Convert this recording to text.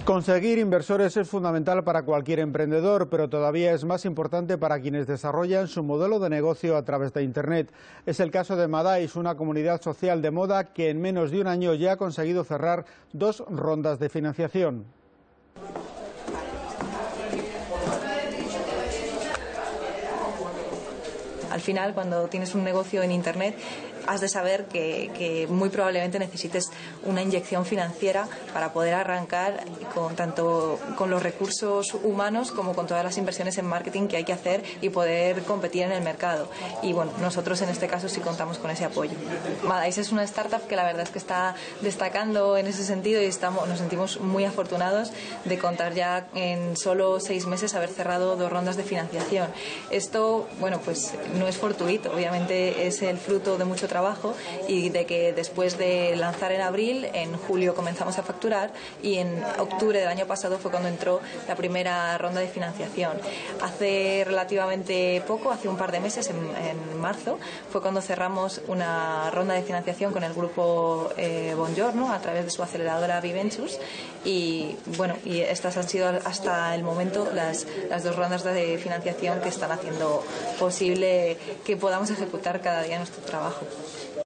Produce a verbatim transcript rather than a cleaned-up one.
Conseguir inversores es fundamental para cualquier emprendedor, pero todavía es más importante para quienes desarrollan su modelo de negocio a través de Internet. Es el caso de Madais, una comunidad social de moda que en menos de un año ya ha conseguido cerrar dos rondas de financiación. Al final, cuando tienes un negocio en Internet, has de saber que, que muy probablemente necesites una inyección financiera para poder arrancar con, tanto con los recursos humanos como con todas las inversiones en marketing que hay que hacer y poder competir en el mercado. Y bueno, nosotros en este caso sí contamos con ese apoyo. Madais es una startup que la verdad es que está destacando en ese sentido y estamos, nos sentimos muy afortunados de contar ya en solo seis meses haber cerrado dos rondas de financiación. Esto, bueno, pues no es fortuito, obviamente es el fruto de mucho trabajo trabajo y de que después de lanzar en abril, en julio comenzamos a facturar y en octubre del año pasado fue cuando entró la primera ronda de financiación. Hace relativamente poco, hace un par de meses, en, en marzo, fue cuando cerramos una ronda de financiación con el grupo eh, Bongiorno a través de su aceleradora Viventures y bueno, y estas han sido hasta el momento las, las dos rondas de financiación que están haciendo posible que podamos ejecutar cada día nuestro trabajo.